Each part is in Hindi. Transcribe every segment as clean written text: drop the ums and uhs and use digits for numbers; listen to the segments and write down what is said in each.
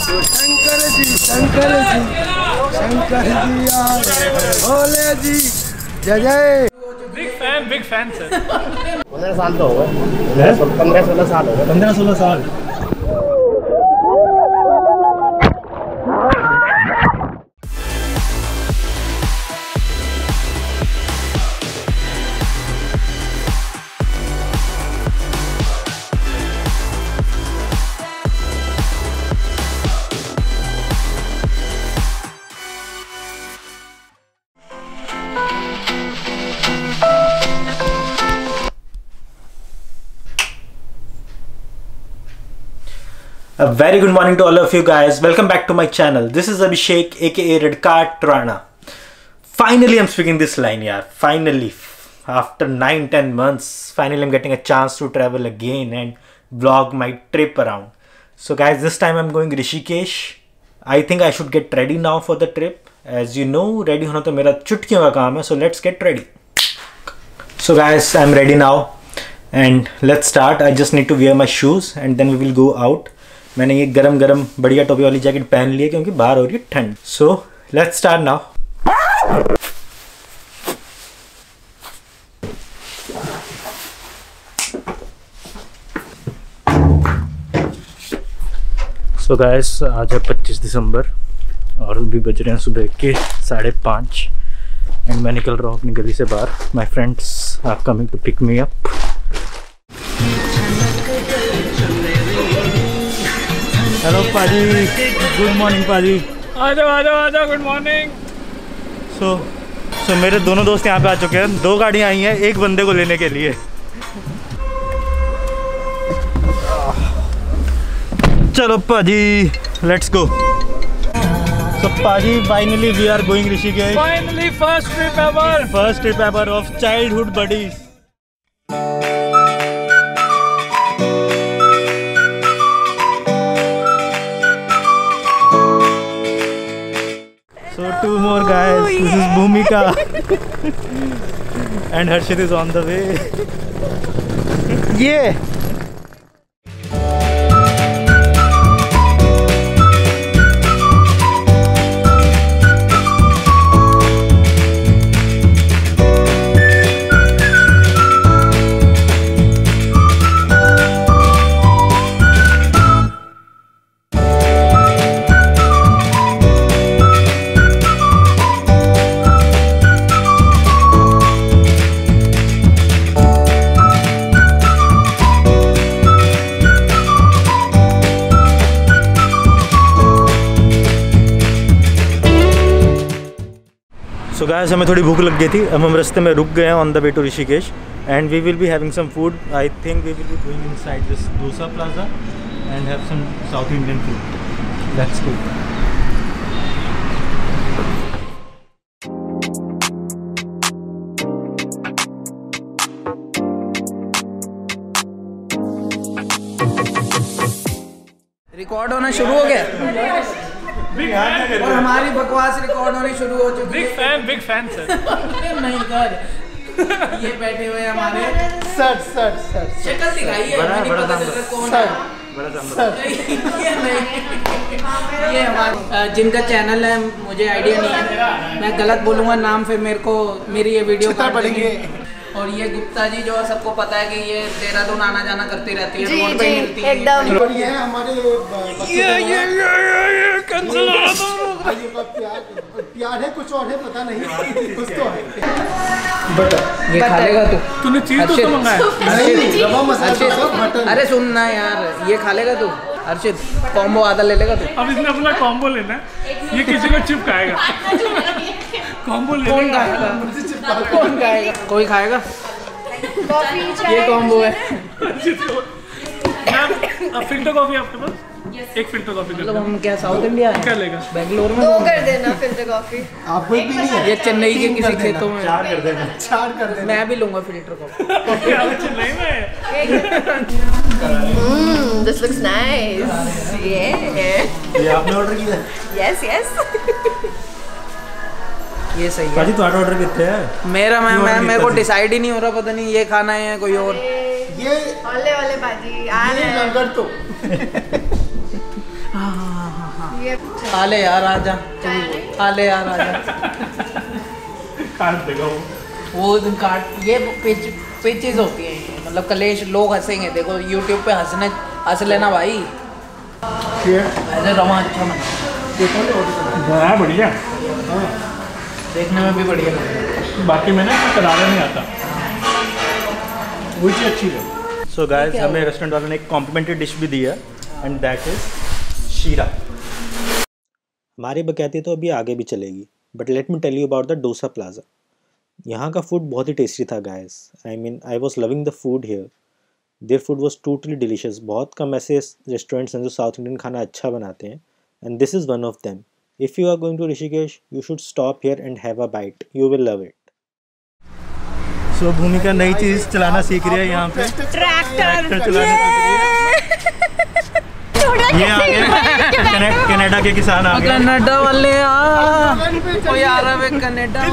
शंकर जी भोले जी जय जय। Big fan sir. 15 साल तो हो गए, 15-16 साल हो गए। 15-16 साल। A very good morning to all of you guys. Welcome back to my channel. This is Abhishek aka Red Card Rana. Finally I'm speaking this line yaar. Finally, after 9-10 months, finally I'm getting a chance to travel again and vlog my trip around. So guys, this time I'm going Rishikesh. I think I should get ready now for the trip. As you know, ready hona to mera chutkiyon ka kaam hai. So let's get ready. So guys, I'm ready now and let's start. I just need to wear my shoes and then we will go out. मैंने ये गरम गरम बढ़िया टोपी वाली जैकेट पहन ली है क्योंकि बाहर हो रही है ठंड. So let's start now. So guys, आज है 25 दिसंबर और अभी बज रहे हैं सुबह के 5:30 एंड मैं निकल रहा हूँ अपनी गली से बाहर. My friends are coming to pick me up. Hello पाजी, गुड मॉर्निंग पाजी. आ जाओ गुड मॉर्निंग. सो मेरे दोनों दोस्त यहाँ पे आ चुके हैं. 2 गाड़ियाँ आई हैं एक बंदे को लेने के लिए. चलो पाजी, लेट्स गो. सो पाजी, finally we are going Rishikesh. Finally first trip ever of childhood buddies. So 2 more guys. This is Bhumika and Harshit is on the way. Yeah. So guys, हमें थोड़ी भूख लग गई थी. अब हम रास्ते में रुक गए हैं on the way to Rishikesh and we will be having some food. I think we will be going inside this dosa plaza and have some south Indian food. Let's go. Record होना शुरू हो गया और हमारी बकवास रिकॉर्ड होनी शुरू हो चुकी है. Big fan sir. नहीं कर, ये बैठे हुए हमारे सर शक्ल दिखाई है, नहीं पता चल रहा कौन है. ये हमारे जिनका चैनल है, मुझे आइडिया नहीं है, मैं गलत बोलूँगा नाम, फिर मेरे को मेरी ये वीडियो काट देंगे. और ये गुप्ता जी जो सबको पता है कि ये देहरादून आना जाना करती रहती है, रोड पे मिलती है एकदम. और ये हमारे प्यार है, कुछ और है पता नहीं, कुछ तो है. ये खा लेगा तू? तूने चीज तो मंगाया. रवा मसाला. अरे सुन ना यार, ये खा लेगा तू? अर्शित, कॉम्बो आधा ले लेगा तू? अब इसने अपना कॉम्बो लेना है. ये किसी को चिपकाएगा. कॉम्बो ले. कौन खाएगा? कौन खाएगा? कोई खाएगा? ये कॉम्बो है. फिल्टर कॉफी आपके पास? एक फिल्टर कॉफी. मतलब हम क्या साउथ इंडिया है? क्या लेगा? बेंगलोर में 2 कर देना फिल्टर कॉफी. आपको भी नहीं है? ये चेन्नई के किसी खेतों में 4 कर देना. 4 कर देना. मैं भी लूंगा फिल्टर कॉफी. चेन्नई में. This looks nice. Yeah. ये आपने ऑर्डर किया? Yes. ये सही है. पाजी तुम्हारा ऑर्डर कितने है? मेरा मेरे को डिसाइड ही नहीं हो रहा, पता नहीं ये खाना है या कोई और. ये वाले बाजी आ रहे हैं. लंगर तो खा ले यार आजा, खा ले यार आजा। काट देगा वो काट, ये पेचेज होती है, मतलब कलेश, लोग हंसेंगे। देखो यूट्यूब पे हंस लेना भाई। ऐसे रवा अच्छा बना बढ़िया, देखने में भी बढ़िया लग रहा है। बाकी मैंने करारा नहीं आता, वो चीज़ अच्छी है। सो गाइस, हमें रेस्टोरेंट वालों ने एक कॉम्प्लीमेंट्री डिश भी दी है एंड दैट इज शीरा। हमारी बकैती तो अभी आगे भी चलेगी, but let me tell you about the Dosa Plaza. यहाँ का फूड बहुत ही टेस्टी था guys. I mean I was loving the food here. Their food was totally delicious. बहुत कम ऐसे रेस्टोरेंट्स हैं जो साउथ इंडियन खाना अच्छा बनाते हैं, and this is one of them. If you are going to Rishikesh, you should stop here and have a bite, you will love it. So भूमिका नई चीज़ चलाना सीख रही है यहाँ पे, ट्रैक्टर चलाना सीख रही है। ये आ गए कनाडा के किसान आ गए। कनाडा वाले ओ यार, वे कनाडा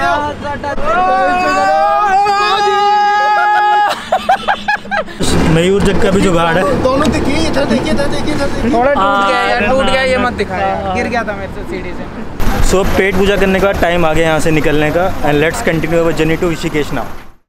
मयूर जग का भी जुगाड़ है। दोनों देखिए, इधर देखिए, इधर देखिए, इधर देखिए। थोड़ा टूट गया यार, टूट गया, ये मत दिखाया, गिर गया था मेरे से सीढ़ी से। सो पेट पूजा करने का टाइम आ गया यहाँ से निकलने का, and let's continue our journey to Rishikesh now.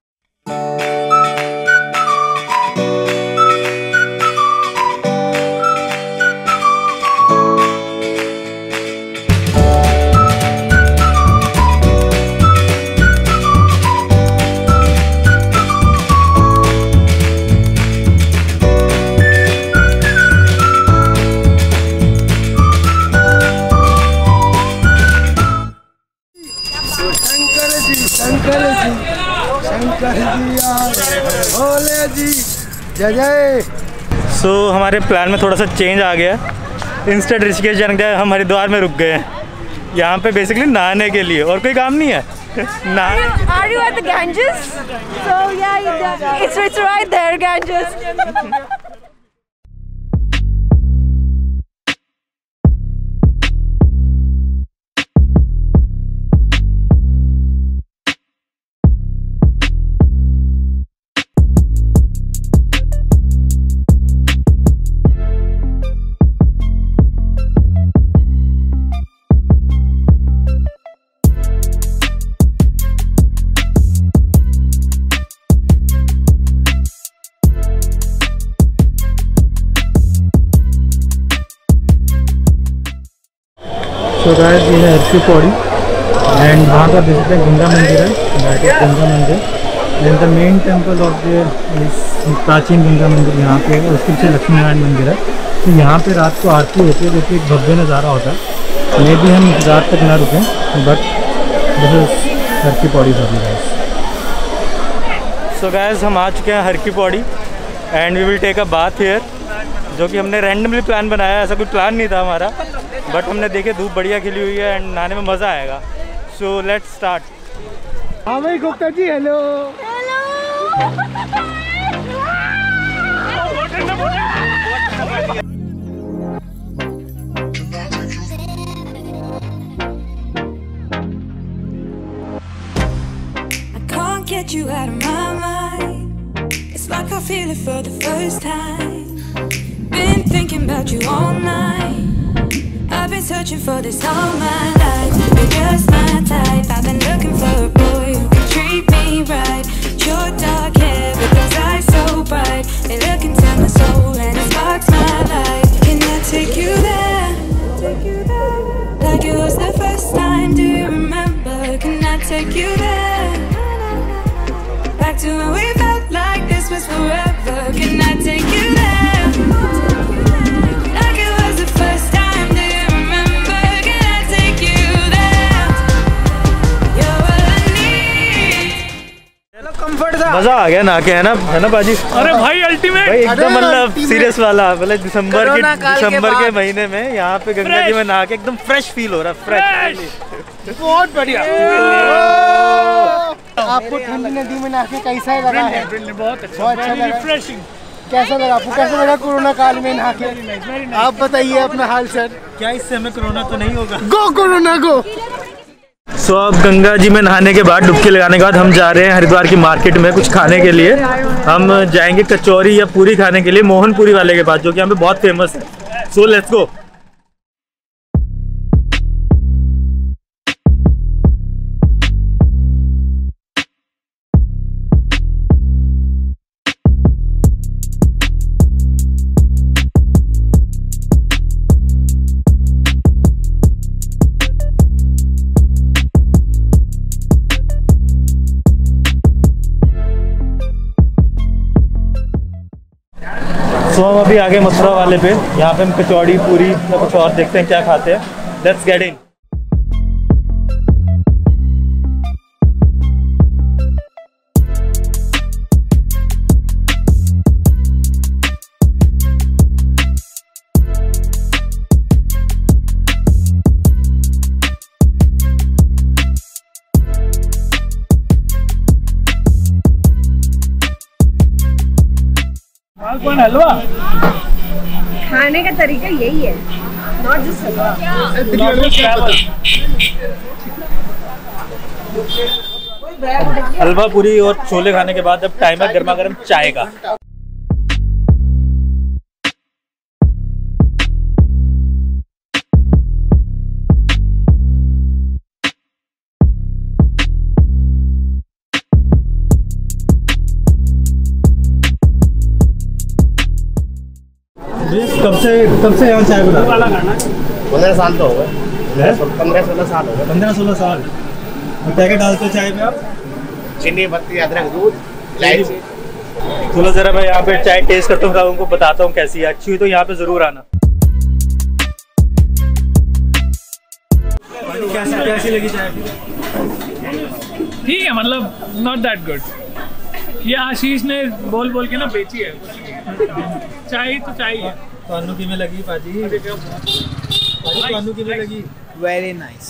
जय जय। सो हमारे प्लान में थोड़ा सा चेंज आ गया। इंस्टेंट ऋषिकेश जाने के हम हरिद्वार में रुक गए हैं। यहाँ पे बेसिकली नहाने के लिए, और कोई काम नहीं है। Are you at the Ganges? So yeah, it's right there, Ganges. तो गाइस, ये है हर की पौड़ी, एंड वहाँ का विजिट है गंगा मंदिर है, that is Ganga Mandir. And the main temple of the Prachin Ganga मंदिर यहाँ पे है, उसके पीछे लक्ष्मी नारायण मंदिर है। तो यहाँ पे रात को आरती होती है, जो कि एक भव्य नज़ारा होता है। मे भी हम रात तक ना रुकें, but this is Har ki Pauri for guys. So guys, हम आ चुके हैं Har ki Pauri, and we will take a bath here, जो कि हमने रैंडमली प्लान बनाया। ऐसा कोई प्लान नहीं था हमारा, बट हमने देखे धूप बढ़िया खिली हुई है एंड नहाने में मज़ा आएगा। So let's start. हाँ भाई Gupta ji, hello. I can't get you out of my mind. It's like I feel it for the first time. Been thinking about you all night. I've been searching for this all my life. You're just my type. I've been looking for a boy who can treat me right. Your dark hair with those eyes so bright, they look into my soul and it sparks my life. Can I take you there? Like it was the first time. Do you remember? Can I take you there? Back to when we felt like this was forever. Can I take you there? Like it was the first time. मजा आ गया ना के, है ना बाजी? अरे भाई अल्टीमेट भाई एकदम, मतलब सीरियस वाला, मतलब दिसंबर के महीने में यहाँ पे गंगा जी में नहा के एकदम फ्रेश फील हो रहा है। फ्रेश, बहुत बढ़िया। आपको ठंडी नदी में नहा के कैसा लगा है? बहुत अच्छा लगा, रिफ्रेशिंग। कैसा लगा आपको? कैसा लगा कोरोना काल में नहा के? आप बताइए अपना हाल सर। क्या इससे हमें कोरोना तो नहीं होगा? गो कोरोना गो। सो अब गंगा जी में नहाने के बाद, डुबकी लगाने के बाद हम जा रहे हैं हरिद्वार की मार्केट में कुछ खाने के लिए। हम जाएंगे कचौरी या पूरी खाने के लिए मोहन पूरी वाले के पास, जो कि यहाँ पे बहुत फेमस है। So let's go. अभी आगे मथुरा वाले पे, यहाँ पे हम कचौड़ी पूरी या कुछ और देखते हैं क्या खाते हैं। Let's get in. कौन हलवा खाने का तरीका यही है, नॉट जस्ट हलवा। हलवा पूरी और छोले खाने के बाद अब टाइम है गर्मा गर्म चाय का। कब से यहाँ चाय बना? 15 साल तो हो गए। 15-16 साल हो गए। 15-16 साल। क्या क्या डालते हो चाय में आप? चीनी, पत्ती, अदरक, दूध, इलायची। चलो जरा मैं यहाँ पे चाय टेस्ट करता हूँ, उनको बताता हूँ कैसी है। अच्छी हुई तो यहाँ पे जरूर आना। कैसी लगी चाय? ठीक है, मतलब नॉट दैट गुड। ये आशीष ने बोल बोल के ना बेची है। चाय तो चाय है। पानू की में लगी पाजी? पानू की में लगी? Very nice.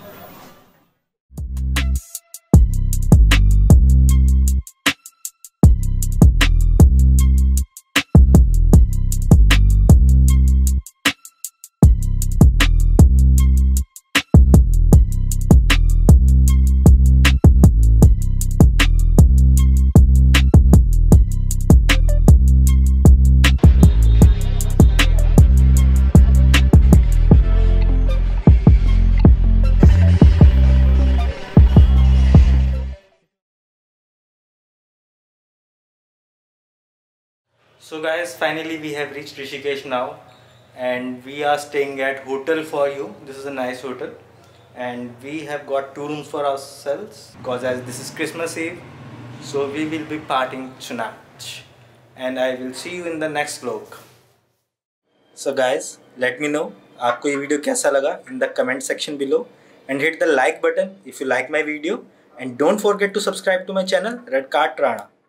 So guys, finally we have reached Rishikesh now and we are staying at Hotel For You. This is a nice hotel and we have got 2 rooms for ourselves because as this is Christmas Eve, so we will be partying tonight and I will see you in the next vlog. So guys, let me know आपको ये वीडियो कैसा लगा in the comment section below and hit the like button if you like my video and don't forget to subscribe to my channel Red Card Trana.